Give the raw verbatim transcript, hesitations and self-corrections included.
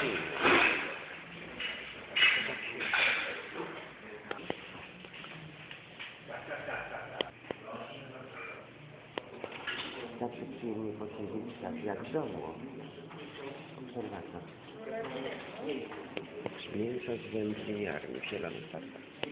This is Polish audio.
Zawsze przyjemnie posiedzieć tak jak w domu. Obserwator. Mięso z wędliniarni w zielonych barwach.